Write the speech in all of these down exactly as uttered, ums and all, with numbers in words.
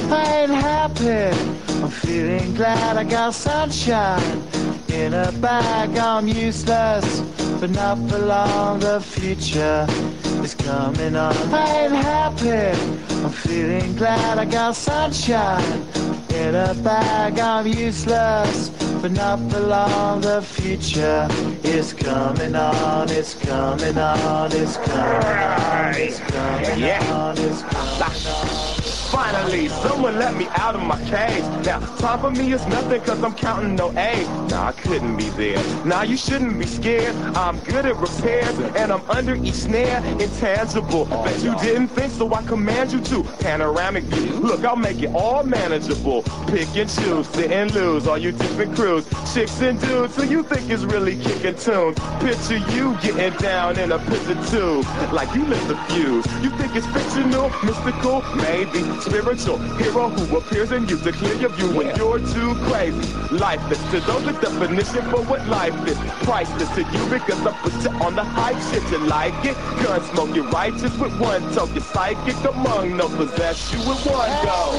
I ain't happy, I'm feeling glad I got sunshine in a bag. I'm useless, but not for long. The future is coming on. I ain't happy, I'm feeling glad I got sunshine in a bag. I'm useless, but not for long. The future is coming on. It's coming on. It's coming on. It's coming on. It's coming on. Finally, someone let me out of my cage. Now, time for me is nothing cause I'm counting no A's. Nah, I couldn't be there. Nah, you shouldn't be scared. I'm good at repairs and I'm under each snare. Intangible, bet you didn't think, so I command you to. Panoramic view, look, I'll make it all manageable. Pick and choose, sit and lose, all you different crews. Chicks and dudes, who you think is really kicking tunes. Picture you getting down in a picture tube, like you lit the fuse. You think it's fictional, mystical, maybe spiritual hero who appears in you to clear your view when you're too crazy. Lifeless to those, the definition for what life is. Priceless to you because I put you on the hype shit. You like it? Gun smoke, you're righteous with one toke. You're psychic among no possess you with one go.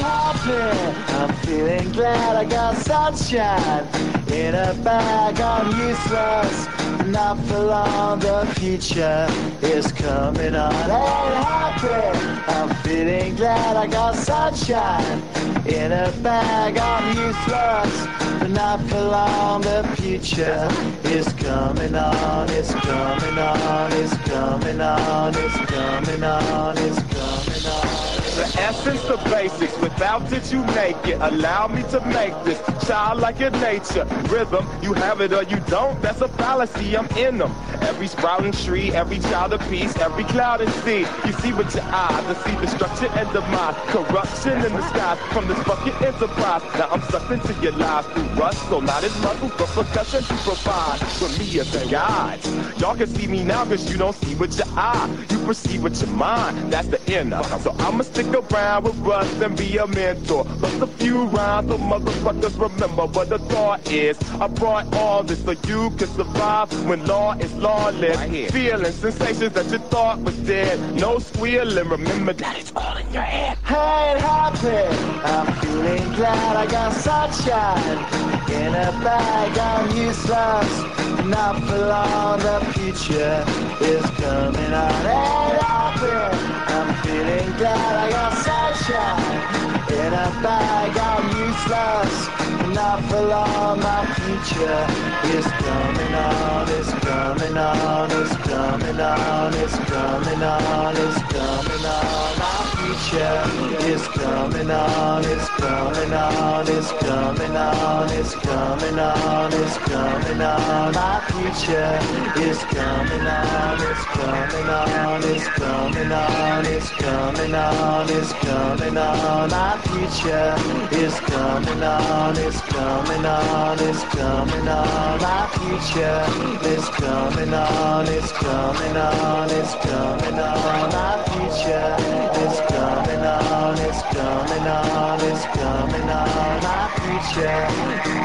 I'm feeling glad I got sunshine in a bag. I'm useless, not for long. The future is coming on. Ain't happy, I'm feeling glad I got sunshine in a bag. I'm useless, but not for long. The future is coming on. It's coming on. It's coming on. It's coming on. It's coming on. The essence of basics, without it you make it. Allow me to make this childlike in nature. Rhythm, you have it or you don't, that's a fallacy, I'm in them. Every sprouting tree, every child of peace, every cloud and sea. You see with your eyes, I see destruction and demise. Corruption in the skies from this fucking enterprise. Now I'm sucked into your lives through rust, so not as muscle, but percussion to provide for me as a guide. Y'all can see me now cause you don't see with your eye. You perceive with your mind, that's the inner. So I'ma stick around with Russ and be a mentor. Bust a few rounds so motherfuckers remember what the thought is. I brought all this so you can survive when law is lawless. Right, feeling sensations that you thought was dead. No squealing, remember that it's all in your head. I ain't happy, I'm feeling glad I got sunshine in a bag. I'm useless, not for long. The future is coming on. Ain't happy, I'm feeling glad I got sunshine in a bag. I'm useless, not for long. My future is coming on. It's coming on. It's coming on. It's coming on. It's coming on. My future is coming on. It's coming on. It's coming on. It's coming on. It's coming on. My future is coming on. It's coming on. It's coming on. It's coming on. It's coming on. My future is coming on. It's coming on. It's coming on. My future is coming on. It's coming on. It's coming on. My future is coming on. It's coming on. It's coming on. My future